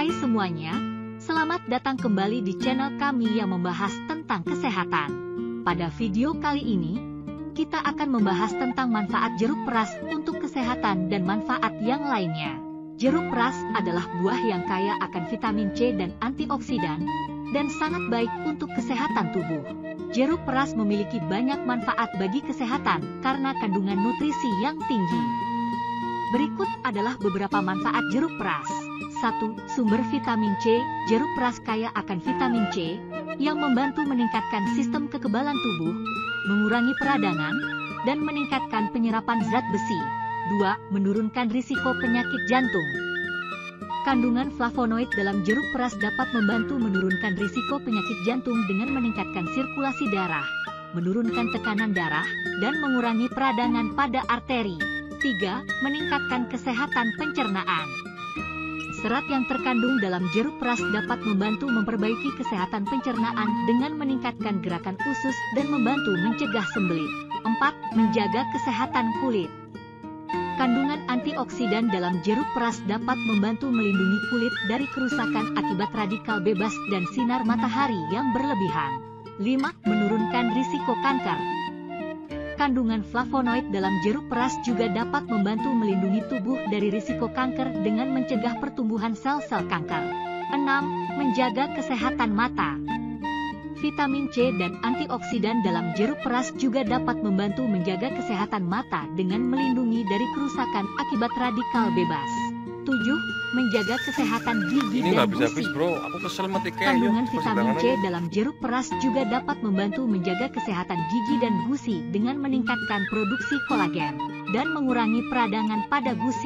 Hai semuanya, selamat datang kembali di channel kami yang membahas tentang kesehatan. Pada video kali ini, kita akan membahas tentang manfaat jeruk peras untuk kesehatan dan manfaat yang lainnya. Jeruk peras adalah buah yang kaya akan vitamin C dan antioksidan, dan sangat baik untuk kesehatan tubuh. Jeruk peras memiliki banyak manfaat bagi kesehatan karena kandungan nutrisi yang tinggi. Berikut adalah beberapa manfaat jeruk peras. 1. Sumber vitamin C. Jeruk peras kaya akan vitamin C, yang membantu meningkatkan sistem kekebalan tubuh, mengurangi peradangan, dan meningkatkan penyerapan zat besi. 2. Menurunkan risiko penyakit jantung. Kandungan flavonoid dalam jeruk peras dapat membantu menurunkan risiko penyakit jantung dengan meningkatkan sirkulasi darah, menurunkan tekanan darah, dan mengurangi peradangan pada arteri. 3. Meningkatkan kesehatan pencernaan. Serat yang terkandung dalam jeruk peras dapat membantu memperbaiki kesehatan pencernaan dengan meningkatkan gerakan usus dan membantu mencegah sembelit. 4. Menjaga kesehatan kulit. Kandungan antioksidan dalam jeruk peras dapat membantu melindungi kulit dari kerusakan akibat radikal bebas dan sinar matahari yang berlebihan. 5. Menurunkan risiko kanker. Kandungan flavonoid dalam jeruk peras juga dapat membantu melindungi tubuh dari risiko kanker dengan mencegah pertumbuhan sel-sel kanker. 6. Menjaga kesehatan mata. Vitamin C dan antioksidan dalam jeruk peras juga dapat membantu menjaga kesehatan mata dengan melindungi dari kerusakan akibat radikal bebas. 7. Menjaga kesehatan gigi Ini dan nggak bisa gusi. habis bro, aku kesel mati Kandungan vitamin C dalam jeruk peras juga dapat membantu menjaga kesehatan gigi dan gusi dengan meningkatkan produksi kolagen dan mengurangi peradangan pada gusi.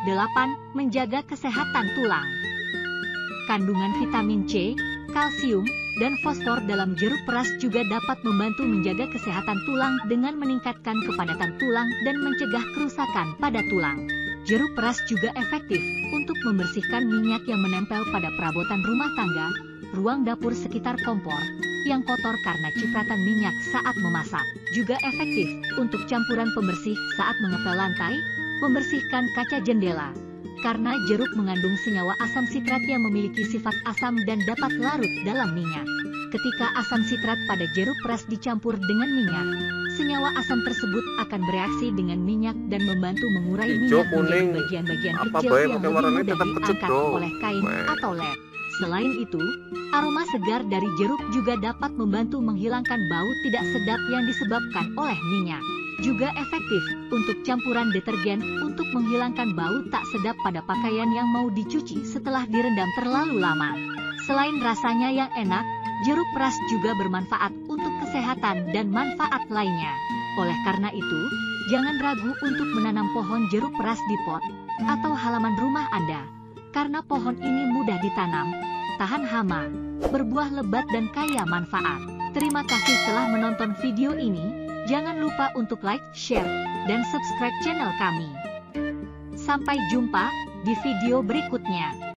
8. Menjaga kesehatan tulang. Kandungan vitamin C, kalsium, dan fosfor dalam jeruk peras juga dapat membantu menjaga kesehatan tulang dengan meningkatkan kepadatan tulang dan mencegah kerusakan pada tulang. Jeruk peras juga efektif untuk membersihkan minyak yang menempel pada perabotan rumah tangga, ruang dapur sekitar kompor, yang kotor karena cipratan minyak saat memasak. Juga efektif untuk campuran pembersih saat mengepel lantai, membersihkan kaca jendela. Karena jeruk mengandung senyawa asam sitrat yang memiliki sifat asam dan dapat larut dalam minyak. Ketika asam sitrat pada jeruk peras dicampur dengan minyak, senyawa asam tersebut akan bereaksi dengan minyak dan membantu mengurai minyak menjadi bagian-bagian kecil yang lebih mudah diangkat oleh kain atau lem. Selain itu, aroma segar dari jeruk juga dapat membantu menghilangkan bau tidak sedap yang disebabkan oleh minyak. Juga efektif untuk campuran detergen untuk menghilangkan bau tak sedap pada pakaian yang mau dicuci setelah direndam terlalu lama. Selain rasanya yang enak, jeruk peras juga bermanfaat untuk kesehatan dan manfaat lainnya. Oleh karena itu, jangan ragu untuk menanam pohon jeruk peras di pot atau halaman rumah Anda, karena pohon ini mudah ditanam, tahan hama, berbuah lebat dan kaya manfaat. Terima kasih telah menonton video ini. Jangan lupa untuk like, share, dan subscribe channel kami. Sampai jumpa di video berikutnya.